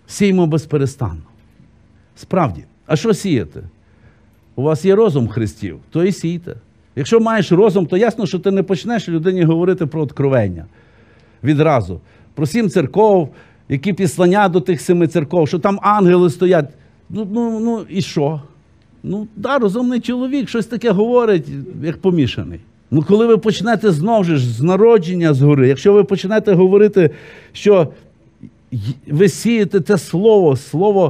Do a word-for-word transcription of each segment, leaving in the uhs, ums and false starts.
Сіймо безперестанно. Справді. А що сіяти? У вас є розум Христів, то і сійте. Якщо маєш розум, то ясно, що ти не почнеш людині говорити про откровення. Відразу. Про сім церков, які післання до тих семи церков, що там ангели стоять. Ну, ну, ну і що? Ну, да, розумний чоловік щось таке говорить, як помішаний. Ну, коли ви почнете знову ж з народження згори, якщо ви почнете говорити, що ви сієте те слово, слово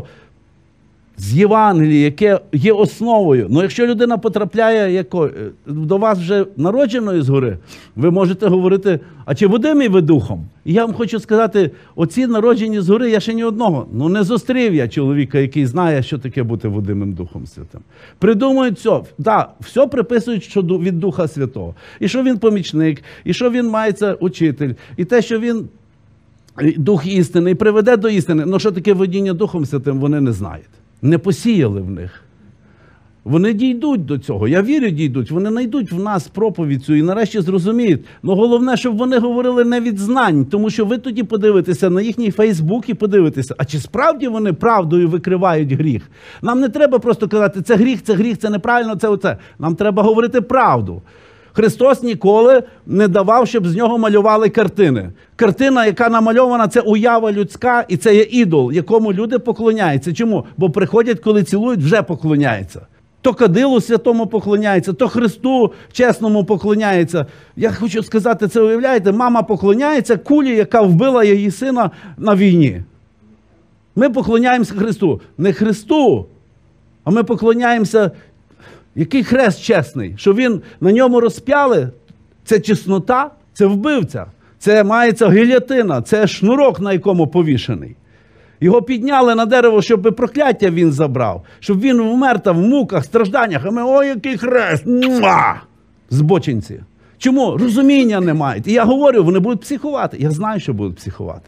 з Євангелії, яке є основою. Ну, якщо людина потрапляє яко, до вас вже народженою згори, ви можете говорити, а чи водимий ви духом? І я вам хочу сказати, оці народжені згори, я ще ні одного, ну не зустрів я чоловіка, який знає, що таке бути водимим Духом Святим. Придумують все, да, все приписують що від Духа Святого. І що він помічник, і що він мається учитель, і те, що він Дух істини, і приведе до істини. Ну що таке водіння Духом Святим, вони не знають. Не посіяли в них. Вони дійдуть до цього. Я вірю, дійдуть. Вони знайдуть в нас проповідь цю і нарешті зрозуміють. Ну головне, щоб вони говорили не від знань, тому що ви тоді подивитеся на їхній Фейсбук і подивитеся, а чи справді вони правдою викривають гріх. Нам не треба просто казати, це гріх, це гріх, це неправильно, це оце. Нам треба говорити правду. Христос ніколи не давав, щоб з нього малювали картини. Картина, яка намальована, це уява людська, і це є ідол, якому люди поклоняються. Чому? Бо приходять, коли цілують, вже поклоняються. То кадилу святому поклоняється, то Христу чесному поклоняється. Я хочу сказати, це уявляєте, мама поклоняється кулі, яка вбила її сина на війні. Ми поклоняємося Христу. Не Христу, а ми поклоняємося. Який хрест чесний? Що він на ньому розп'яли? Це чеснота, це вбивця. Це мається гільйотина, це шнурок, на якому повішений. Його підняли на дерево, щоб прокляття він забрав. Щоб він вмер там в муках, стражданнях. А ми, ой, який хрест! Муа! Збочинці. Чому? Розуміння не мають. І я говорю, вони будуть психувати. Я знаю, що будуть психувати.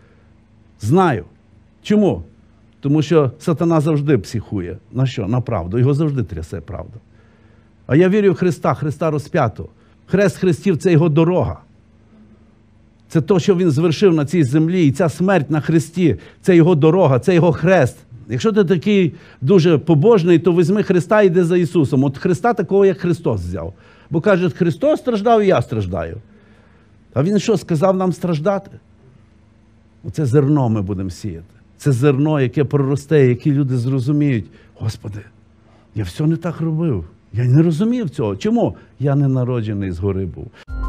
Знаю. Чому? Тому що сатана завжди психує. На що? На правду. Його завжди трясе правда. А я вірю в Христа, Христа розп'ятого. Хрест Христів – це його дорога. Це те, що він звершив на цій землі. І ця смерть на Христі – це його дорога, це його хрест. Якщо ти такий дуже побожний, то візьми Христа і йди за Ісусом. От Христа такого, як Христос взяв. Бо каже, Христос страждав, і я страждаю. А Він що, сказав нам страждати? Оце зерно ми будемо сіяти. Це зерно, яке проросте, яке люди зрозуміють. Господи, я все не так робив. Я не розумів цього. Чому? Я не народжений згори був.